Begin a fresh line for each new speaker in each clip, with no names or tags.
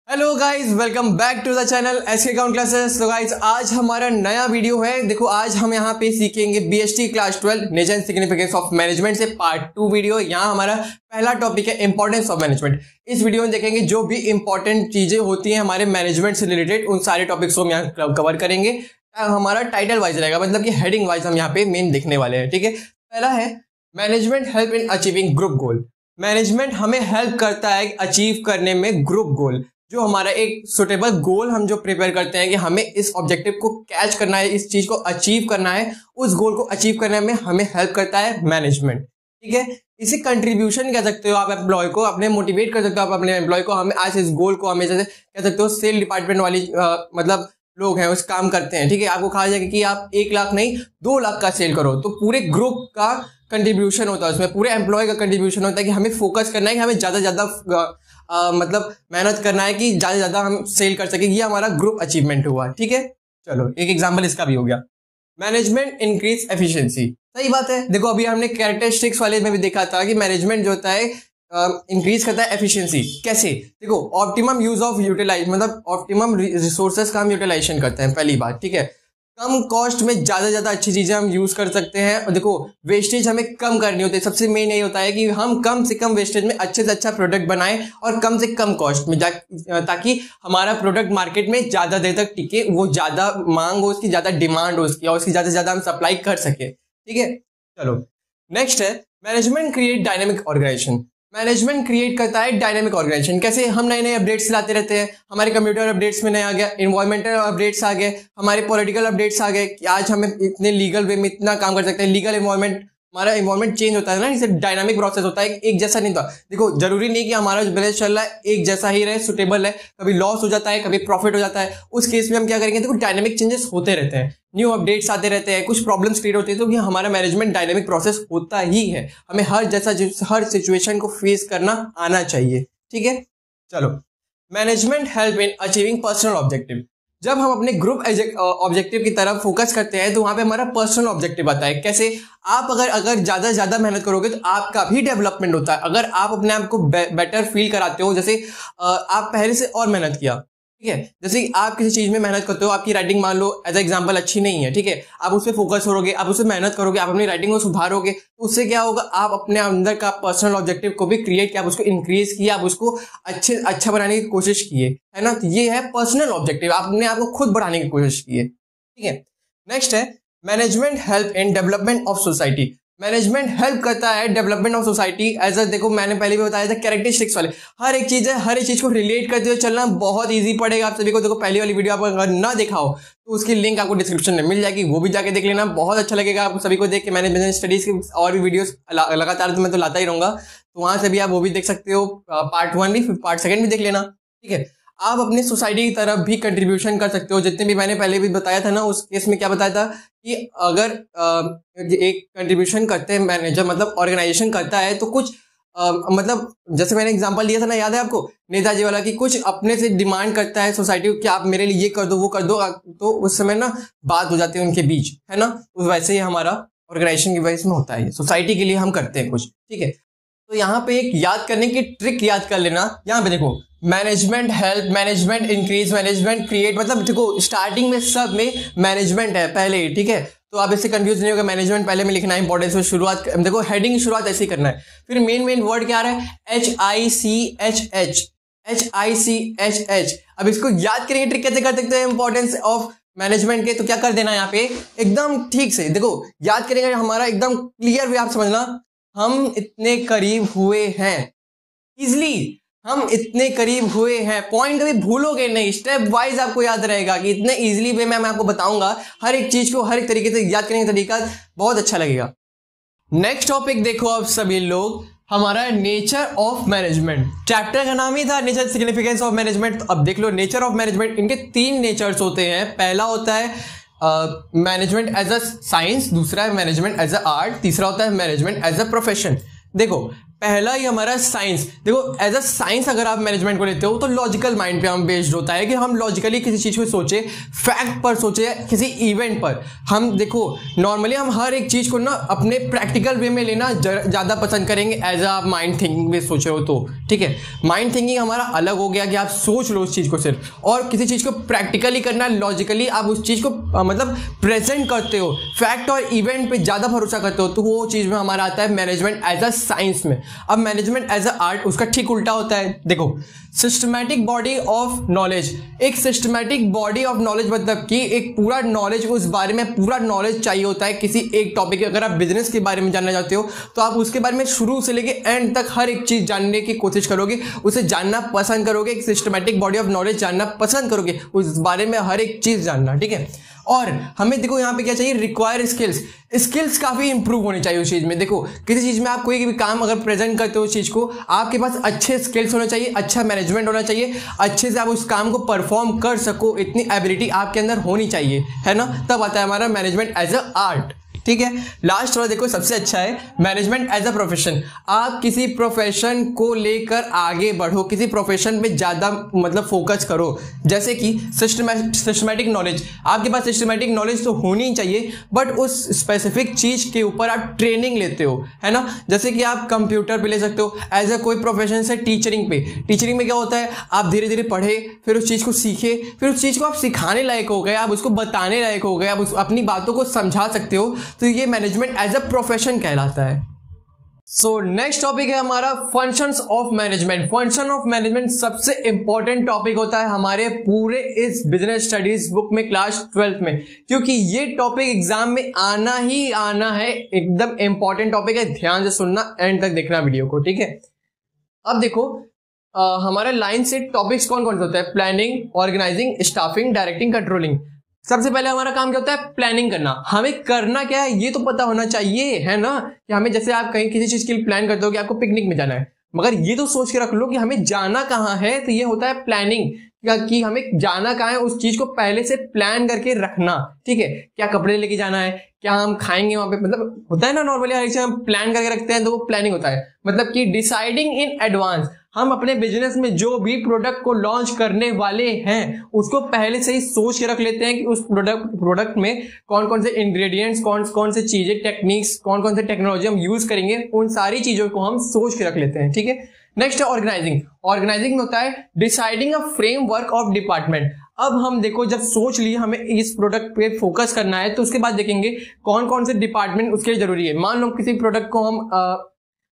Hello guys, welcome back to the channel SK account classes. तो guys आज हमारा नया वीडियो है। देखो आज हम यहाँ पे सीखेंगे BST class 12 nature and significance of management से पार्ट 2 वीडियो। यहाँ हमारा पहला टॉपिक है इंपॉर्टेंस ऑफ मैनेजमेंट। इस वीडियो में देखेंगे जो भी इंपॉर्टेंट चीजें होती हैं हमारे मैनेजमेंट से रिलेटेड, उन सारे टॉपिक्स को हम यहाँ कवर करेंगे। हमारा टाइटल वाइज रहेगा, मतलब कि हेडिंग वाइज हम यहाँ पे मेन देखने वाले हैं। ठीक है, पहला है management help in achieving group goal. Management हमें हेल्प करता है अचीव करने में ग्रुप गोल। जो हमारा एक सुटेबल गोल हम जो प्रिपेयर करते हैं कि हमें इस ऑब्जेक्टिव को कैच करना है, इस चीज को अचीव करना है, उस गोल को अचीव करने में हमें हेल्प करता है मैनेजमेंट। ठीक है, इसे कंट्रीब्यूशन कह सकते हो आप एम्प्लॉय को, अपने मोटिवेट कर सकते हो आप अपने एम्प्लॉय को। हमें आज इस गोल को हमें जैसे कह सकते हो सेल डिपार्टमेंट वाली मतलब लोग हैं उस काम करते हैं। ठीक है, आपको कहा जाएगा कि आप 1 लाख नहीं 2 लाख का सेल करो, तो पूरे ग्रुप का कंट्रीब्यूशन होता है उसमें, पूरे एम्प्लॉय का कंट्रीब्यूशन होता है कि हमें फोकस करना है कि हमें ज्यादा ज्यादा मतलब मेहनत करना है कि ज्यादा ज्यादा हम सेल कर सके। ये हमारा ग्रुप अचीवमेंट हुआ। ठीक है, चलो एक एग्जांपल इसका भी हो गया, मैनेजमेंट इंक्रीज एफिशिएंसी। सही बात है। देखो अभी हमने कैरेक्टरिस्टिक्स वाले में भी देखा था कि मैनेजमेंट जो होता है इंक्रीज करता है एफिशिएंसी। कैसे? देखो ऑप्टिमम यूज ऑफ यूटिलाइज, मतलब ऑप्टिमम रिसोर्सेज का हम यूटिलाइजेशन करते हैं पहली बात। ठीक है, कम कॉस्ट में ज्यादा अच्छी चीजें हम यूज कर सकते हैं। और देखो वेस्टेज हमें कम करनी होती है। सबसे मेन यही होता है कि हम कम से कम वेस्टेज में अच्छे से अच्छा प्रोडक्ट बनाएं और कम से कम कॉस्ट में, ताकि हमारा प्रोडक्ट मार्केट में ज्यादा देर तक टिके, वो ज्यादा मांग हो उसकी, ज्यादा डिमांड हो उसकी, और उसकी ज्यादा से ज्यादा हम सप्लाई कर सके। ठीक है, चलो नेक्स्ट है management create dynamic organization. Management create करता है डायनेमिक ऑर्गेनाइजेशन। कैसे? हम नए नए अपडेट्स लाते रहते हैं। हमारे कंप्यूटर अपडेट्स में नया आ गया, इन्वायरमेंटल अपडेट्स आ गए, हमारे पॉलिटिकल अपडेट्स आ गए कि आज हमें इतने लीगल वे में इतना काम कर सकते हैं। लीगल इन्वायरमेंट, हमारा इन्वायरमेंट चेंज होता है ना, इसे डायनामिक प्रोसेस होता है, एक जैसा नहीं था। देखो जरूरी नहीं कि हमारा जो बिजनेस चल रहा है एक जैसा ही रहे, सुटेबल है। कभी लॉस हो जाता है, कभी प्रॉफिट हो जाता है। उस केस में हम क्या करेंगे? देखो डायनामिक चेंजेस होते रहते हैं, न्यू अपडेट्स आते रहते हैं, कुछ प्रॉब्लम्स क्रिएट होती है। तो ये हमारा मैनेजमेंट डायनामिक प्रोसेस होता ही है। हमें हर सिचुएशन को फेस करना आना चाहिए। ठीक है, चलो management help in achieving personal objective. जब हम अपने ग्रुप ऑब्जेक्टिव की तरफ फोकस करते हैं तो वहां पे हमारा पर्सनल ऑब्जेक्टिव आता है। कैसे? आप अगर ज्यादा मेहनत करोगे तो आपका भी डेवलपमेंट होता है। अगर आप अपने आप को बेटर फील कराते हो, जैसे आप पहले से और मेहनत किया, ठीक है, जैसे आप किसी चीज में मेहनत करते हो, आपकी राइटिंग मान लो एज एग्जांपल अच्छी नहीं है, ठीक है, आप उस पर फोकस करोगे, आप उस पर मेहनत करोगे, आप अपनी राइटिंग को सुधारोगे, तो उससे क्या होगा? आप अपने अंदर का पर्सनल ऑब्जेक्टिव को भी क्रिएट किया, आप उसको इंक्रीज किया, आप उसको अच्छा बनाने की कोशिश किए, है ना। तो ये है पर्सनल ऑब्जेक्टिव, आपने आपको खुद बढ़ाने की कोशिश की है। ठीक है, नेक्स्ट है management help in development of society. Management help करता है development of society as uh, देखो मैंने पहले भी बताया था कैरेक्टरिस्टिक्स वाले, हर एक चीज है, हर एक चीज को रिलेट करते हुए चलना बहुत इजी पड़ेगा आप सभी को। देखो पहली वाली वीडियो आप अगर ना देखा हो तो उसकी लिंक आपको डिस्क्रिप्शन में मिल जाएगी, वो भी जाके देख लेना, बहुत अच्छा लगेगा आप सभी को देख के। मैंने बिजनेस स्टडीज की और भी वीडियोस लगातार तो मैं तो लाता ही रहूंगा, तो वहां से भी आप वो भी देख सकते हो, पार्ट 1 भी, पार्ट 2 भी देख लेना। ठीक है, आप अपनी सोसाइटी की तरफ भी कंट्रीब्यूशन कर सकते हो। जितने भी मैंने पहले भी बताया था ना, उस केस में क्या बताया था कि अगर एक कंट्रीब्यूशन करते हैं मैनेजर, मतलब ऑर्गेनाइजेशन करता है, तो कुछ मतलब जैसे मैंने एग्जांपल दिया था ना, याद है आपको नेताजी वाला, कि कुछ अपने से डिमांड करता है सोसाइटी को कि आप मेरे लिए ये कर दो वो कर दो, तो उस समय ना बात हो जाती है उनके बीच, है ना। तो वैसे ही हमारा ऑर्गेनाइजेशन की वजह में होता है, सोसाइटी के लिए हम करते हैं कुछ। ठीक है, तो यहाँ पे एक याद करने की ट्रिक याद कर लेना। यहाँ पे देखो management help, management increase, management create, मतलब देखो स्टार्टिंग में सब में मैनेजमेंट है पहले ही। ठीक है, तो आप इससे कंफ्यूज नहीं होगा, मैनेजमेंट पहले में लिखना है, इंपॉर्टेंस में शुरुआत, देखो हेडिंग की शुरुआत ऐसे ही करना है। फिर मेन वर्ड क्या आ रहा है? HICHH। अब इसको याद करने की ट्रिक कैसे कर सकते हैं इंपॉर्टेंस ऑफ मैनेजमेंट के? तो क्या कर देना यहाँ पे एकदम ठीक से, देखो याद करेंगे हमारा एकदम क्लियर वे, आप समझना, हम इतने करीब हुए हैं, इजली हम इतने करीब हुए हैं, पॉइंट कभी भूलोगे नहीं, स्टेप वाइज आपको याद रहेगा कि इतने इजीली वे में मैं आपको बताऊंगा, हर एक चीज को हर एक तरीके से याद करने का तरीका बहुत अच्छा लगेगा। नेक्स्ट टॉपिक देखो आप सभी लोग, हमारा नेचर ऑफ मैनेजमेंट। चैप्टर का नाम ही था नेचर सिग्निफिकेंस ऑफ मैनेजमेंट। अब देख लो नेचर ऑफ मैनेजमेंट, इनके 3 नेचर्स होते हैं। पहला होता है मैनेजमेंट एज अ साइंस, दूसरा है मैनेजमेंट एज अ आर्ट, तीसरा होता है मैनेजमेंट एज अ प्रोफेशन। देखो पहला ही हमारा साइंस। देखो एज अ साइंस अगर आप मैनेजमेंट को लेते हो तो लॉजिकल माइंड पे हम बेस्ड होता है कि हम लॉजिकली किसी चीज को सोचे, फैक्ट पर सोचे, किसी इवेंट पर। हम देखो नॉर्मली हम हर एक चीज को ना अपने प्रैक्टिकल वे में लेना ज्यादा पसंद करेंगे एज अ माइंड थिंकिंग में सोचे हो तो, ठीक है। माइंड थिंकिंग हमारा अलग हो गया कि आप सोच लो उस चीज को सिर्फ, और किसी चीज को प्रैक्टिकली करना, लॉजिकली आप उस चीज को मतलब प्रेजेंट करते हो, फैक्ट और इवेंट पे ज्यादा भरोसा करते हो, तो वो चीज में हमारा आता है मैनेजमेंट एज अ साइंस में। अब मैनेजमेंट एज अ आर्ट उसका ठीक उल्टा होता है। देखो सिस्टमैटिक बॉडी ऑफ नॉलेज, एक सिस्टमैटिक बॉडी ऑफ नॉलेज मतलब कि एक पूरा नॉलेज, उस बारे में पूरा नॉलेज चाहिए होता है किसी एक टॉपिक। अगर आप बिजनेस के बारे में जानना चाहते हो तो आप उसके बारे में शुरू से लेके एंड तक हर एक चीज जानने की कोशिश करोगे, उसे जानना पसंद करोगे, एक सिस्टमैटिक बॉडी ऑफ नॉलेज जानना पसंद करोगे, उस बारे में हर एक चीज जानना, ठीक है। और हमें देखो यहाँ पे क्या चाहिए, रिक्वायर स्किल्स काफी इंप्रूव होनी चाहिए उस चीज में। देखो किसी चीज में आप कोई भी काम अगर प्रेजेंट करते हो उस चीज को, आपके पास अच्छे स्किल्स होने चाहिए, अच्छा मैनेजमेंट होना चाहिए, अच्छे से आप उस काम को परफॉर्म कर सको, इतनी एबिलिटी आपके अंदर होनी चाहिए, है ना। तब आता है हमारा मैनेजमेंट एज अ आर्ट, ठीक है। लास्ट वाला देखो सबसे अच्छा है मैनेजमेंट एज अ प्रोफेशन। आप किसी प्रोफेशन को लेकर आगे बढ़ो, किसी प्रोफेशन में ज्यादा मतलब फोकस करो। जैसे कि सिस्टमैटिक नॉलेज, आपके पास सिस्टमैटिक नॉलेज तो होनी ही चाहिए, बट उस स्पेसिफिक चीज के ऊपर आप ट्रेनिंग लेते हो, है ना। जैसे कि आप कंप्यूटर पे ले सकते हो एज अ कोई प्रोफेशन से। टीचरिंग में क्या होता है, आप धीरे धीरे पढ़े, फिर उस चीज को सीखे, फिर उस चीज को आप सिखाने लायक हो गए, आप उसको बताने लायक हो गए, आप अपनी बातों को समझा सकते हो, तो ये मैनेजमेंट एज अ प्रोफेशन कहलाता है। सो नेक्स्ट टॉपिक है हमारा functions of management. Function of management सबसे इंपॉर्टेंट टॉपिक होता है हमारे पूरे इस बिजनेस स्टडीज बुक में क्लास 12 में, क्योंकि ये टॉपिक एग्जाम में आना ही आना है, एकदम इंपॉर्टेंट टॉपिक है। ध्यान से सुनना, एंड तक देखना वीडियो को, ठीक है। अब देखो हमारे लाइन से टॉपिक्स कौन कौन से होते हैं, planning, organizing, staffing, directing, controlling. सबसे पहले हमारा काम क्या होता है, प्लानिंग करना। हमें करना क्या है ये तो पता होना चाहिए, है ना, कि हमें जैसे आप कहीं किसी चीज के लिए प्लान करते हो कि आपको पिकनिक में जाना है, मगर ये तो सोच के रख लो कि हमें जाना कहाँ है, तो ये होता है प्लानिंग, कि हमें जाना कहाँ है उस चीज को पहले से प्लान करके रखना, ठीक है। क्या कपड़े लेके जाना है, क्या हम खाएंगे वहां पे, मतलब होता है ना नॉर्मली हर चीज हम प्लान करके रखते हैं, तो वो प्लानिंग होता है। मतलब कि डिसाइडिंग इन एडवांस, हम अपने बिजनेस में जो भी प्रोडक्ट को लॉन्च करने वाले हैं उसको पहले से ही सोच के रख लेते हैं कि उस प्रोडक्ट में कौन कौन से इंग्रेडिएंट्स, कौन कौन से चीजें, टेक्निक्स, कौन कौन से टेक्नोलॉजी हम यूज करेंगे, उन सारी चीजों को हम सोच के रख लेते हैं, ठीक है। नेक्स्ट है ऑर्गेनाइजिंग में होता है deciding a framework of department. अब हम देखो जब सोच लिए हमें इस प्रोडक्ट पे फोकस करना है, तो उसके बाद देखेंगे कौन कौन से डिपार्टमेंट उसके लिए जरूरी है। मान लो किसी प्रोडक्ट को हम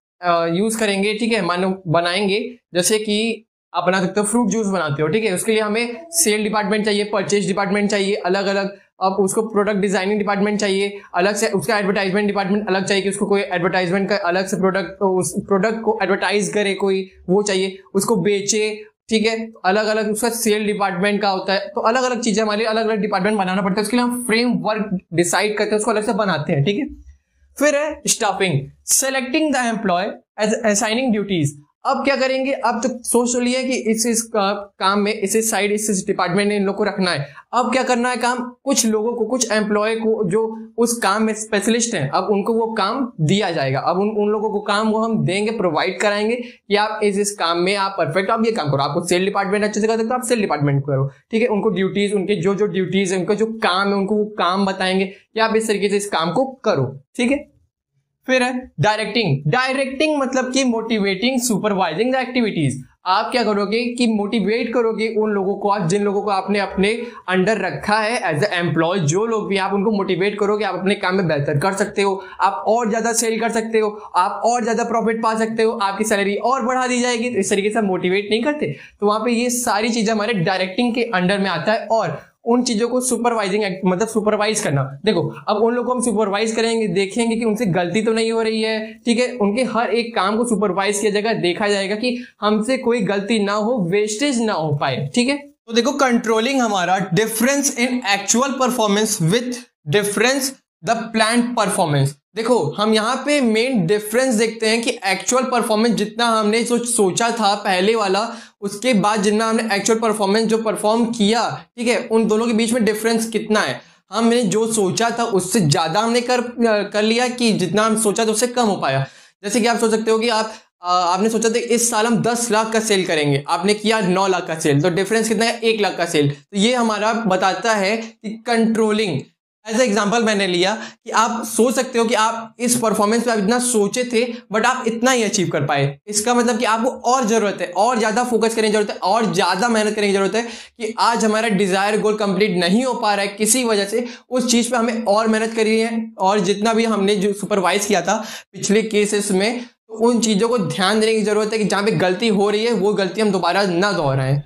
यूज करेंगे, ठीक है, मान लो बनाएंगे, जैसे कि आप बना सकते हो फ्रूट जूस बनाते हो, ठीक है, उसके लिए हमें सेल डिपार्टमेंट चाहिए, परचेज डिपार्टमेंट चाहिए अलग अलग, अब उसको प्रोडक्ट डिजाइनिंग डिपार्टमेंट चाहिए अलग से, उसका एडवर्टाइजमेंट डिपार्टमेंट अलग चाहिए कि उसको कोई एडवर्टाइजमेंट का अलग से उस प्रोडक्ट को एडवर्टाइज करे कोई, वो चाहिए, उसको बेचे, ठीक है, अलग अलग उसका सेल डिपार्टमेंट का होता है। तो अलग अलग चीजें हमारे अलग अलग डिपार्टमेंट बनाना पड़ता है, उसके लिए हम फ्रेमवर्क डिसाइड करते हैं, उसको अलग से बनाते हैं, ठीक है। फिर है staffing, selecting the employ, assigning duties. अब क्या करेंगे, अब तो सोच लिया कि इस काम में इस साइड इस डिपार्टमेंट में इन लोगों को रखना है। अब क्या करना है काम, कुछ लोगों को, कुछ एम्प्लॉय को जो उस काम में स्पेशलिस्ट हैं, अब उनको वो काम दिया जाएगा। अब उन लोगों को काम वो हम देंगे, प्रोवाइड कराएंगे कि आप इस काम में आप परफेक्ट, आप ये काम करो। आपको सेल डिपार्टमेंट अच्छे से कर सकते हो, आप सेल डिपार्टमेंट करो, ठीक है। उनको ड्यूटीज, उनके जो जो ड्यूटीज है, उनका जो काम है, उनको वो काम बताएंगे कि आप इस तरीके से इस काम को करो, ठीक है। फिर है डायरेक्टिंग मतलब कि मोटिवेटिंग, सुपरवाइजिंग द एक्टिविटीज। आप क्या करोगे कि मोटिवेट करोगे उन लोगों को, आप जिन लोगों को आपने अपने अंडर रखा है एज ए एम्प्लॉय, जो लोग भी, आप उनको मोटिवेट करोगे, आप अपने काम में बेहतर कर सकते हो, आप और ज्यादा सेल कर सकते हो, आप और ज्यादा प्रॉफिट पा सकते हो, आपकी सैलरी और बढ़ा दी जाएगी। तो इस तरीके से मोटिवेट नहीं करते, तो वहां पे ये सारी चीजें हमारे डायरेक्टिंग के अंडर में आता है। और उन चीजों को सुपरवाइजिंग मतलब सुपरवाइज करना। देखो अब उन लोगों को हम सुपरवाइज करेंगे, देखेंगे कि उनसे गलती तो नहीं हो रही है, ठीक है, उनके हर एक काम को सुपरवाइज किया जाएगा, देखा जाएगा कि हमसे कोई गलती ना हो, वेस्टेज ना हो पाए, ठीक है। तो देखो कंट्रोलिंग हमारा difference in actual performance with difference the plan performance. देखो हम यहाँ पे मेन डिफरेंस देखते हैं कि एक्चुअल परफॉर्मेंस जितना हमने सोचा था पहले वाला, उसके बाद जितना हमने एक्चुअल परफॉर्मेंस जो परफॉर्म किया, ठीक है, उन दोनों के बीच में डिफरेंस कितना है। हमने जो सोचा था उससे ज्यादा हमने कर लिया कि जितना हम सोचा था उससे कम हो पाया। जैसे कि आप सोच सकते हो कि आप आपने सोचा था इस साल हम 10 लाख का सेल करेंगे, आपने किया 9 लाख का सेल, तो डिफरेंस कितना है? 1 लाख का सेल। तो ये हमारा बताता है कि कंट्रोलिंग। एज एग्जाम्पल मैंने लिया कि आप सोच सकते हो कि आप इस परफॉर्मेंस पे आप इतना सोचे थे बट आप इतना ही अचीव कर पाए। इसका मतलब कि आपको और जरूरत है, और ज्यादा फोकस करने की जरूरत है, और ज्यादा मेहनत करने की जरूरत है कि आज हमारा डिजायर गोल कंप्लीट नहीं हो पा रहा है किसी वजह से, उस चीज पे हमें और मेहनत करी है। और जितना भी हमने जो सुपरवाइज किया था पिछले केसेस में, तो उन चीजों को ध्यान देने की जरूरत है कि जहां पे गलती हो रही है वो गलती हम दोबारा ना दोहराएं।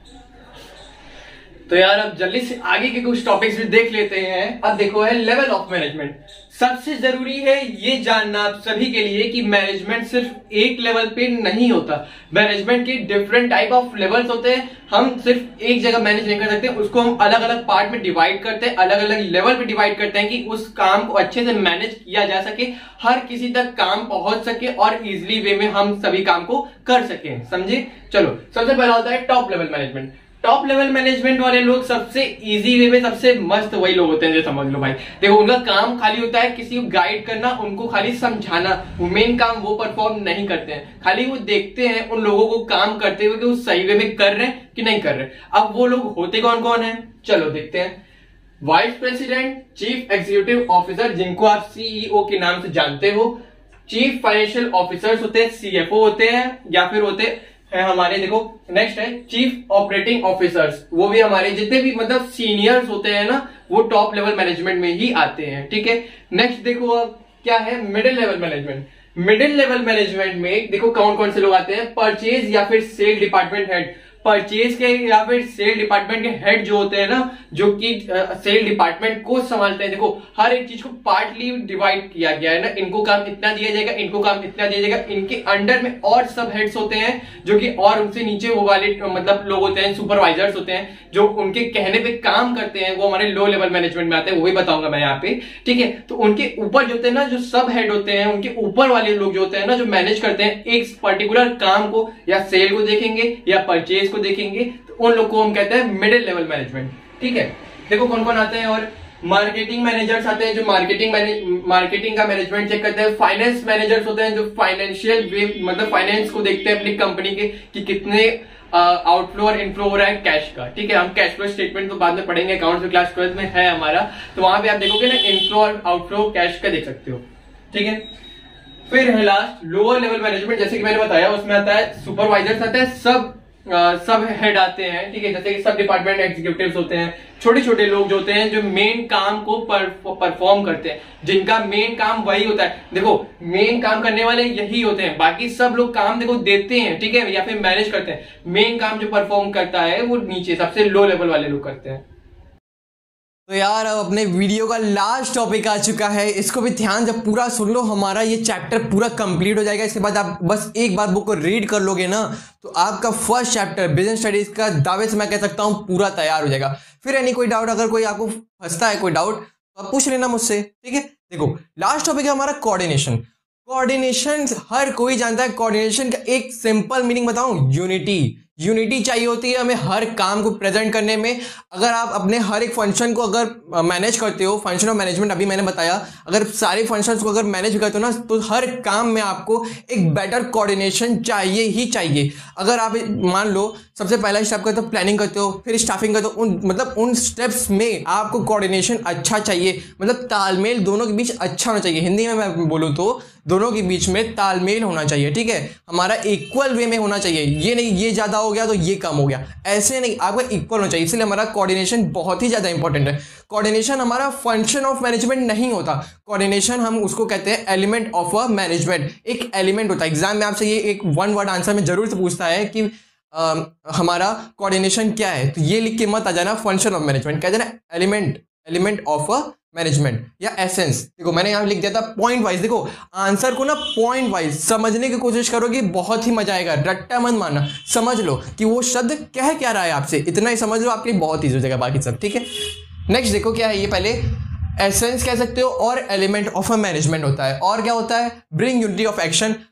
तो यार अब जल्दी से आगे के कुछ टॉपिक्स भी देख लेते हैं। अब देखो है लेवल ऑफ मैनेजमेंट। सबसे जरूरी है ये जानना आप सभी के लिए कि मैनेजमेंट सिर्फ एक लेवल पे नहीं होता। मैनेजमेंट के डिफरेंट टाइप ऑफ लेवल्स होते हैं। हम सिर्फ एक जगह मैनेज नहीं कर सकते, उसको हम अलग अलग पार्ट में डिवाइड करते हैं, अलग अलग लेवल पे डिवाइड करते हैं कि उस काम को अच्छे से मैनेज किया जा सके, हर किसी तक काम पहुंच सके और इजिली वे में हम सभी काम को कर सके। समझे? चलो, सबसे पहला होता है top level management. Top level management वाले लोग सबसे इजी वे में सबसे मस्त वही लोग होते हैं जो समझ लो भाई। देखो, उनका काम खाली होता है किसी को गाइड करना, उनको खाली समझाना। मेन काम वो परफॉर्म नहीं करते हैं, खाली वो देखते हैं उन लोगों को काम करते हुए कि वो सही वे में कर रहे हैं कि नहीं कर रहे। अब वो लोग होते कौन कौन है, चलो देखते हैं। Vice president, chief executive officer जिनको आप सीईओ के नाम से जानते हो, चीफ फाइनेंशियल ऑफिसर्स होते हैं, सीएफओ होते हैं, या फिर होते हैं हमारे, देखो नेक्स्ट है चीफ ऑपरेटिंग ऑफिसर्स। वो भी हमारे जितने भी मतलब सीनियर्स होते हैं ना, वो टॉप लेवल मैनेजमेंट में ही आते हैं। ठीक है, नेक्स्ट देखो अब क्या है middle level management. Middle level management में देखो कौन कौन से लोग आते हैं। परचेज या फिर सेल डिपार्टमेंट हेड। परचेज के या फिर सेल डिपार्टमेंट के हेड जो होते हैं ना, जो कि सेल डिपार्टमेंट को संभालते हैं। देखो, हर एक चीज को पार्टली डिवाइड किया गया है ना, इनको काम इतना दिया जाएगा, इनको काम इतना दिया जाएगा। इनके अंडर में और सब हेड्स होते हैं जो कि और उनसे नीचे वो वाले मतलब लोग होते हैं, सुपरवाइजर्स होते हैं जो उनके कहने पे काम करते हैं। वो हमारे लो लेवल मैनेजमेंट में आते हैं, वो भी बताऊंगा मैं यहाँ पे। ठीक है, तो उनके ऊपर जो होते हैं ना, जो सब हेड होते हैं, उनके ऊपर वाले लोग जो होते हैं ना, जो मैनेज करते हैं एक पर्टिकुलर काम को, या सेल को देखेंगे या परचेज को देखेंगे, तो उन लोग को हम कहते हैं मिडिल लेवल मैनेजमेंट। ठीक है, देखो कौन कौन आते हैं। और मार्केटिंग मैनेजर्स आते हैं जो मार्केटिंग का मैनेजमेंट चेक करते हैं। फाइनेंस मैनेजर्स होते हैं जो फाइनेंशियल वे मतलब फाइनेंस को देखते हैं अपनी कंपनी के कि कितने आउटफ्लो और इनफ्लो हो रहा है कैश का। ठीक है, हम कैश फ्लो स्टेटमेंट तो बाद में पढ़ेंगे, अकाउंट्स में क्लास 12 में है हमारा, तो वहां पे आप देखोगे ना इनफ्लो और आउटफ्लो कैश का देख सकते हो। ठीक है, फिर है लास्ट लोअर लेवल मैनेजमेंट। जैसे कि मैंने बताया उसमें आता है सुपरवाइजर्स आते हैं, सब हेड आते हैं। ठीक है, जैसे कि सब डिपार्टमेंट एग्जीक्यूटिव्स होते हैं, छोटे छोटे लोग जो होते हैं जो मेन काम को परफॉर्म करते हैं, जिनका मेन काम वही होता है। देखो, मेन काम करने वाले यही होते हैं, बाकी सब लोग काम देखो देते हैं, ठीक है, या फिर मैनेज करते हैं। मेन काम जो परफॉर्म करता है वो नीचे सबसे लो लेवल वाले लोग करते हैं। तो यार अब अपने वीडियो का लास्ट टॉपिक आ चुका है, इसको भी ध्यान जब पूरा सुन लो, हमारा ये चैप्टर पूरा कंप्लीट हो जाएगा। इसके बाद आप बस एक बार बुक को रीड कर लोगे ना, तो आपका फर्स्ट चैप्टर बिजनेस स्टडीज का दावे से मैं कह सकता हूँ पूरा तैयार हो जाएगा। फिर यानी कोई डाउट, अगर कोई आपको फंसता है कोई डाउट, तो आप पूछ लेना मुझसे। ठीक है, देखो लास्ट टॉपिक है हमारा कोऑर्डिनेशन। कोऑर्डिनेशन हर कोई जानता है। कोऑर्डिनेशन का एक सिंपल मीनिंग बताऊं, यूनिटी चाहिए होती है हमें हर काम को प्रेजेंट करने में। अगर आप अपने हर एक फंक्शन को अगर मैनेज करते हो, फंक्शन ऑफ मैनेजमेंट अभी मैंने बताया, अगर सारे फंक्शंस को अगर मैनेज करते हो ना, तो हर काम में आपको एक बेटर कोऑर्डिनेशन चाहिए ही चाहिए। अगर आप मान लो सबसे पहला स्टेप करते हो प्लानिंग करते हो, फिर स्टाफिंग करते हो, उन स्टेप्स में आपको कोऑर्डिनेशन अच्छा चाहिए, मतलब तालमेल दोनों के बीच अच्छा होना चाहिए। हिंदी में मैं बोलूँ तो दोनों के बीच में तालमेल होना चाहिए। ठीक है, हमारा इक्वल वे में होना चाहिए, ये नहीं ये ज्यादा हो गया तो ये कम हो गया, ऐसे नहीं, आपका इक्वल होना चाहिए। इसलिए हमारा कोऑर्डिनेशन बहुत ही ज्यादा इंपॉर्टेंट है। कोऑर्डिनेशन हमारा फंक्शन ऑफ मैनेजमेंट नहीं होता, कोऑर्डिनेशन हम उसको कहते हैं एलिमेंट ऑफ अ मैनेजमेंट। एक एलिमेंट होता है। एग्जाम में आपसे ये एक वन वर्ड आंसर में जरूर से पूछता है कि हमारा कोऑर्डिनेशन क्या है, तो ये लिख के मत आ जाना फंक्शन ऑफ मैनेजमेंट, कह देना एलिमेंट ऑफ अ मैनेजमेंट या एसेंस। देखो मैंने यहाँ लिख दिया था पॉइंट वाइज। देखो आंसर को ना पॉइंट वाइज समझने की कोशिश करोगे, बहुत ही मजा आएगा। रट्टा मत मारना, समझ लो कि वो शब्द कह क्या रहा है आपसे, इतना ही समझ लो, आपके लिए बहुत ईजी हो जाएगा बाकी सब। ठीक है, नेक्स्ट देखो क्या है, ये पहले एसेंस कह सकते हो और एलिमेंट ऑफ अ मैनेजमेंट होता है। और क्या होता है, bring unity of action.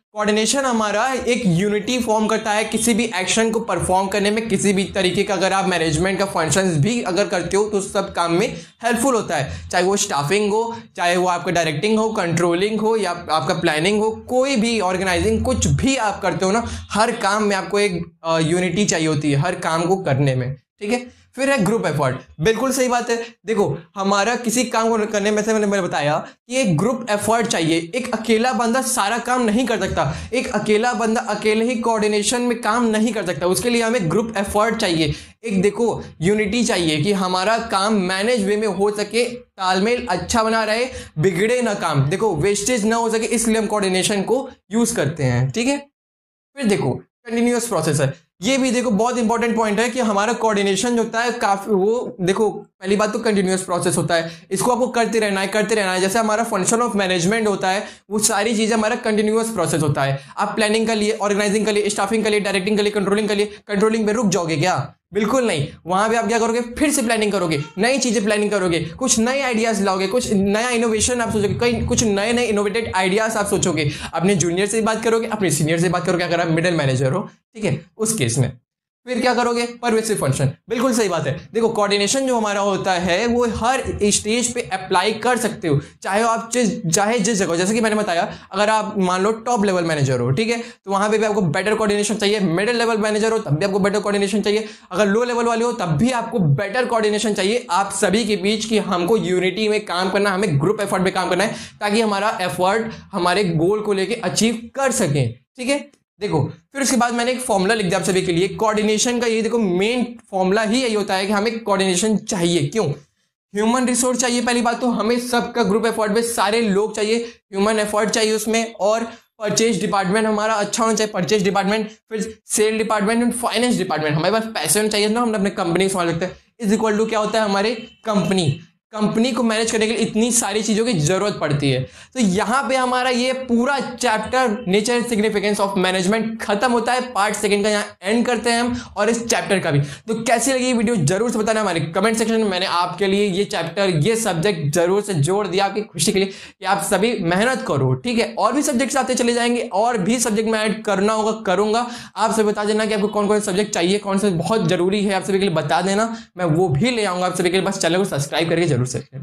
Coordination हमारा एक यूनिटी फॉर्म करता है किसी भी एक्शन को परफॉर्म करने में, किसी भी तरीके का अगर आप मैनेजमेंट का फंक्शंस भी अगर करते हो तो सब काम में हेल्पफुल होता है, चाहे वो स्टाफिंग हो, चाहे वो आपका डायरेक्टिंग हो, कंट्रोलिंग हो या आपका प्लानिंग हो, कोई भी ऑर्गेनाइजिंग कुछ भी आप करते हो ना, हर काम में आपको एक यूनिटी चाहिए होती है हर काम को करने में, ठीक है। फिर है ग्रुप एफर्ट, बिल्कुल सही बात है। देखो हमारा किसी काम को करने में से मैंने बताया कि एक ग्रुप एफर्ट चाहिए, एक अकेला बंदा सारा काम नहीं कर सकता, एक अकेला बंदा अकेले ही कोऑर्डिनेशन में काम नहीं कर सकता, उसके लिए हमें ग्रुप एफर्ट चाहिए, एक देखो यूनिटी चाहिए कि हमारा काम मैनेज वे में हो सके, तालमेल अच्छा बना रहे, बिगड़े ना काम, देखो वेस्टेज ना हो सके, इसलिए हम कोऑर्डिनेशन को यूज करते हैं, ठीक है। फिर देखो कंटिन्यूअस प्रोसेस है, ये भी देखो बहुत इंपॉर्टेंट पॉइंट है कि हमारा कोऑर्डिनेशन जो होता है काफी, वो देखो पहली बात तो कंटिन्यूअस प्रोसेस होता है, इसको आपको करते रहना है, जैसे हमारा फंक्शन ऑफ मैनेजमेंट होता है वो सारी चीजें हमारा कंटिन्यूअस प्रोसेस होता है। आप प्लानिंग के लिए, ऑर्गेनाइजिंग के लिए, स्टाफिंग के लिए, डायरेक्टिंग के लिए, कंट्रोलिंग पे रुक जाओगे क्या? बिल्कुल नहीं, वहां पे आप क्या करोगे, फिर से प्लानिंग करोगे, नई चीजें प्लानिंग करोगे, कुछ नए आइडियाज लाओगे, कुछ नया इनोवेशन आप सोचोगे, कई कुछ नए इनोवेटेड आइडियाज आप सोचोगे, अपने जूनियर से बात करोगे, अपने सीनियर से बात करोगे अगर आप मिडिल मैनेजर हो, ठीक है, उस केस में फिर क्या करोगे, परवेसिव फंक्शन, बिल्कुल सही बात है। देखो कोऑर्डिनेशन जो हमारा होता है वो हर स्टेज पे अप्लाई कर सकते हो, चाहे आप चाहे जिस जगह, जैसे कि मैंने बताया अगर आप मान लो टॉप लेवल मैनेजर हो, ठीक है, तो वहां पे भी आपको बेटर कोऑर्डिनेशन चाहिए, मिडिल लेवल मैनेजर हो तब भी आपको बेटर कोऑर्डिनेशन चाहिए, अगर लो लेवल वाले हो तब भी आपको बेटर कोऑर्डिनेशन चाहिए आप सभी के बीच कि हमको यूनिटी में काम करना, हमें ग्रुप एफर्ट में काम करना है ताकि हमारा एफर्ट हमारे गोल को लेकर अचीव कर सकें, ठीक है। देखो फिर उसके बाद मैंने एक फॉर्मूला लिख दिया आप सभी के लिए कोऑर्डिनेशन का, ये देखो मेन फॉर्मूला ही यही होता है कि हमें कोऑर्डिनेशन चाहिए, क्यों? ह्यूमन रिसोर्स चाहिए, पहली बात तो हमें सबका ग्रुप एफर्ट में सारे लोग चाहिए, ह्यूमन एफर्ट चाहिए उसमें, और परचेज डिपार्टमेंट हमारा अच्छा होना चाहिए, परचेज डिपार्टमेंट, फिर सेल डिपार्टमेंट और फाइनेंस डिपार्टमेंट, हमारे पास पैसे होने चाहिए ना, हम अपने कंपनी संभाल सकते हैं, इज इक्वल टू क्या होता है हमारे कंपनी को मैनेज करने के लिए इतनी सारी चीजों की जरूरत पड़ती है। तो यहाँ पे हमारा ये पूरा chapter nature and significance of management खत्म होता है, पार्ट सेकंड का यहाँ एंड करते हैं हम, और इस चैप्टर का भी। तो कैसी लगी ये वीडियो जरूर से बताना हमारे कमेंट सेक्शन में। मैंने आपके लिए ये चैप्टर, ये सब्जेक्ट जरूर से जोड़ दिया आपकी खुशी के लिए कि आप सभी मेहनत करो, ठीक है। और भी सब्जेक्ट आते चले जाएंगे, और भी सब्जेक्ट में ऐड करना होगा करूंगा, आप सभी बता देना कि आपको कौन कौन से सब्जेक्ट चाहिए, कौन सा बहुत जरूरी है आप सभी के लिए बता देना, मैं वो भी ले आऊंगा आप सभी के लिए, बस चैनल को सब्सक्राइब करके जरूर से।